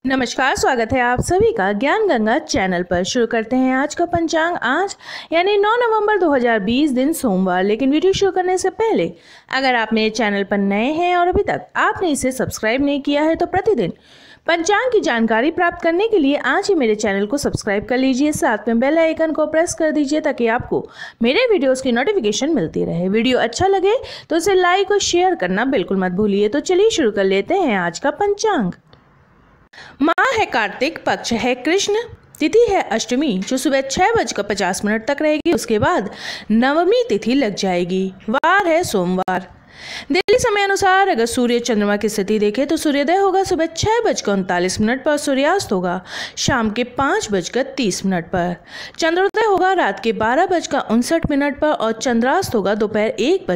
नमस्कार, स्वागत है आप सभी का ज्ञान गंगा चैनल पर। शुरू करते हैं आज का पंचांग। आज यानी 9 नवंबर 2020 दिन सोमवार। लेकिन वीडियो शुरू करने से पहले अगर आप मेरे चैनल पर नए हैं और अभी तक आपने इसे सब्सक्राइब नहीं किया है तो प्रतिदिन पंचांग की जानकारी प्राप्त करने के लिए आज ही मेरे चैनल को सब्सक्राइब कर लीजिए। साथ में बेल आइकन को प्रेस कर दीजिए ताकि आपको मेरे वीडियोस की नोटिफिकेशन मिलती रहे। वीडियो अच्छा लगे तो इसे लाइक और शेयर करना बिल्कुल मत भूलिए। तो चलिए शुरू कर लेते हैं आज का पंचांग। माह है कार्तिक, पक्ष है कृष्ण, तिथि है अष्टमी जो सुबह 6:50 तक रहेगी। उसके बाद नवमी तिथि लग जाएगी। वार है सोमवार। दिल्ली समय अनुसार अगर सूर्य चंद्रमा की स्थिति देखें तो सूर्योदय होगा सुबह 6:39 पर, सूर्यास्त होगा शाम के 5:30 पर। चंद्रोदय होगा रात के 12:59 पर और चंद्रास्त होगा दोपहर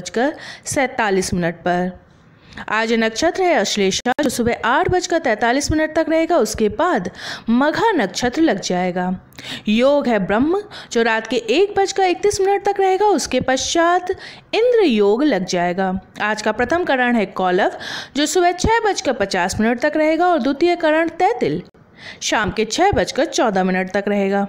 1:47 पर। आज नक्षत्र है अश्लेषा जो सुबह 8:43 तक रहेगा। उसके बाद मघा नक्षत्र लग जाएगा। योग है ब्रह्म जो रात के 1:31 तक रहेगा। उसके पश्चात इंद्र योग लग जाएगा। आज का प्रथम करण है कौलव जो सुबह 6:50 तक रहेगा और द्वितीय करण तैतिल शाम के 6:14 तक रहेगा।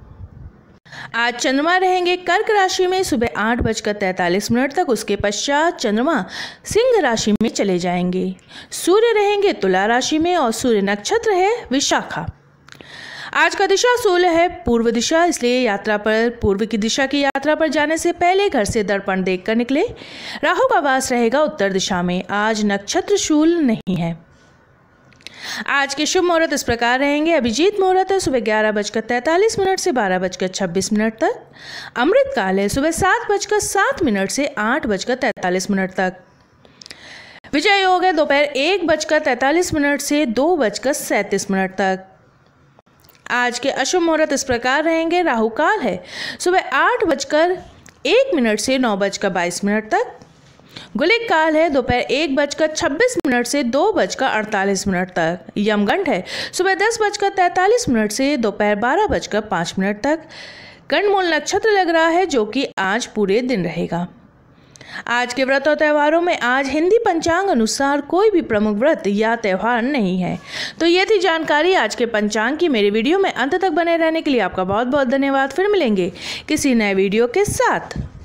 आज चंद्रमा रहेंगे कर्क राशि में सुबह 8:43 तक। उसके पश्चात चंद्रमा सिंह राशि में चले जाएंगे। सूर्य रहेंगे तुला राशि में और सूर्य नक्षत्र है विशाखा। आज का दिशा सूल है पूर्व दिशा, इसलिए यात्रा पर पूर्व की दिशा की यात्रा पर जाने से पहले घर से दर्पण देखकर निकले। राहु का वास रहेगा उत्तर दिशा में। आज नक्षत्र शूल नहीं है। आज के शुभ मुहूर्त इस प्रकार रहेंगे। अभिजीत मुहूर्त है सुबह 11:43 से 12:26 तक। अमृत काल है सुबह 7:07 से 8:43 तक। विजय योग है दोपहर 1:43 से 2:37 तक। आज के अशुभ मुहूर्त इस प्रकार रहेंगे। राहु काल है सुबह 8:01 से 9:22 तक। गुलिक काल है दोपहर 1:26 से 2:48 तक। यमगंड है सुबह 10:43 से दोपहर 12:05 तक। गंडमूल नक्षत्र लग रहा है जो कि आज पूरे दिन रहेगा। आज के व्रत और त्योहारों में आज हिंदी पंचांग अनुसार कोई भी प्रमुख व्रत या त्योहार नहीं है। तो ये थी जानकारी आज के पंचांग की। मेरे वीडियो में अंत तक बने रहने के लिए आपका बहुत बहुत धन्यवाद। फिर मिलेंगे किसी नए वीडियो के साथ।